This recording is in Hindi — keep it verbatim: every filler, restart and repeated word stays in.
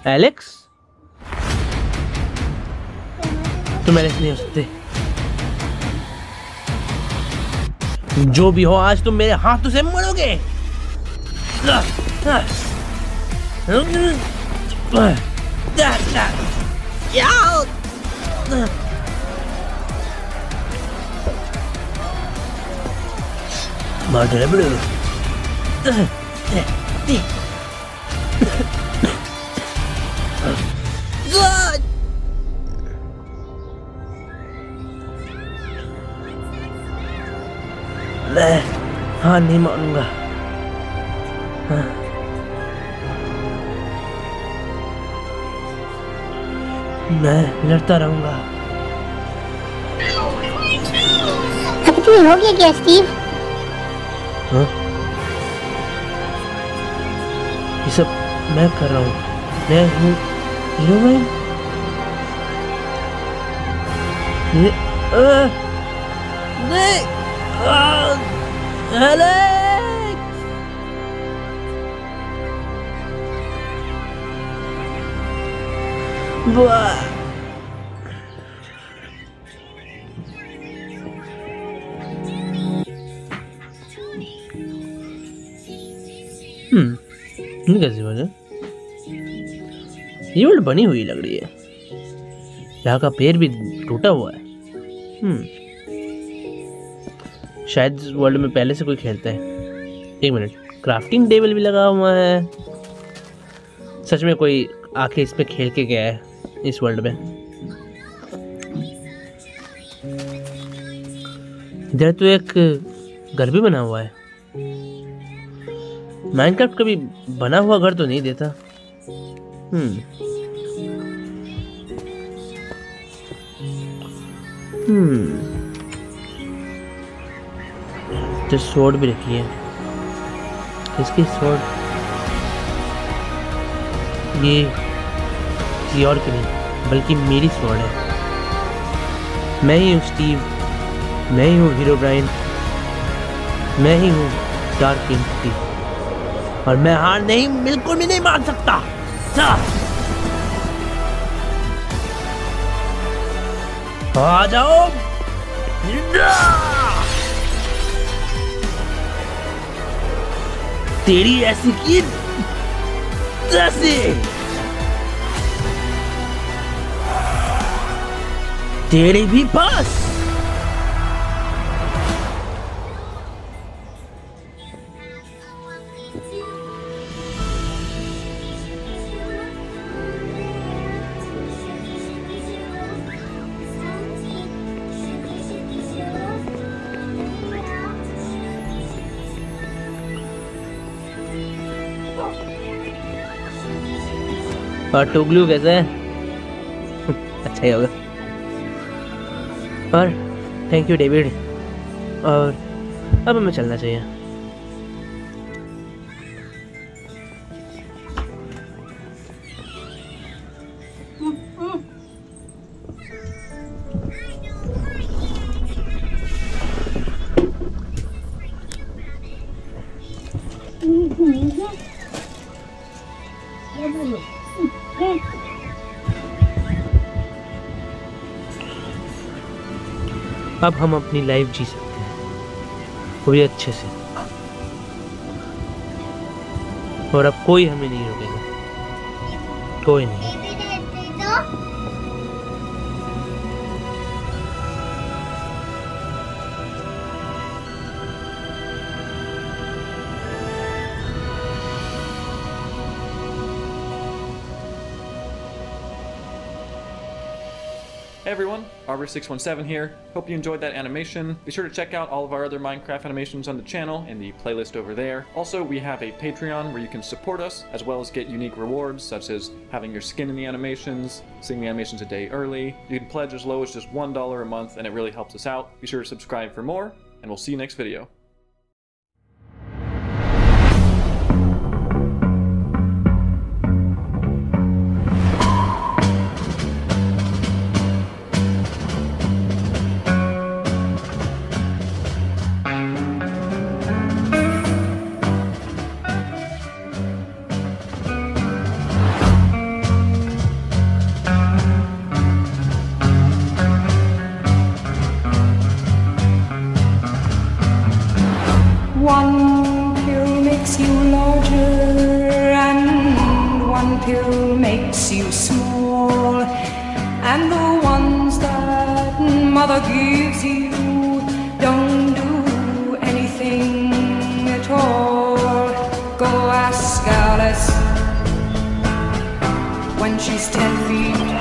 एलेक्स, तुम एलेक्स नहीं हो सकते। जो भी हो, आज तुम मेरे हाथों से मरोगे। मार दे बड़े। मैं हाँ नहीं मानूंगा। हाँ। मैं लड़ता रहूंगा। अब तुम्हें हो गया क्या स्टीव? हाँ? ये सब मैं कर रहा हूँ। मैं हूँ हीरोइन। ये आ, नहीं। एलेक्स! वाह! हम्म, ये कैसी बात है? ये वर्ल्ड बनी हुई लग रही है। यहाँ का पेड़ भी टूटा हुआ है। हम्म, शायद इस वर्ल्ड में पहले से कोई खेलता है। एक मिनट, क्राफ्टिंग टेबल भी लगा हुआ है। सच में कोई आके इस पे खेल के गया है इस वर्ल्ड में। इधर तो एक घर भी बना हुआ है। माइनक्राफ्ट कभी बना हुआ घर तो नहीं देता। हम्म हम्म तो स्वॉर्ड भी रखी है। किसकी स्वॉर्ड? ये ये और की नहीं बल्कि मेरी स्वॉर्ड है। मैं ही हूँ स्टीव, मैं ही हूँ हीरोब्राइन, मैं ही हूँ डार्क एंटिटी, और मैं हार नहीं, बिल्कुल भी नहीं मान सकता। आ जाओ। तेरी ऐसी की तैसी। तेरे भी पास। और टोगलू कैसा है? अच्छा ही होगा। और थैंक यू डेविड। और अब हमें चलना चाहिए। अब हम अपनी लाइफ जी सकते हैं पूरी अच्छे से, और अब कोई हमें नहीं रोकेगा, कोई नहीं। Hey everyone, Arbor six one seven here. Hope you enjoyed that animation. Be sure to check out all of our other Minecraft animations on the channel in the playlist over there. Also, we have a Patreon where you can support us, as well as get unique rewards, such as having your skin in the animations, seeing the animations a day early. You can pledge as low as just one dollar a month, and it really helps us out. Be sure to subscribe for more, and we'll see you next video. pill makes you small, and the ones that mother gives you don't do anything at all. Go ask Alice when she's ten feet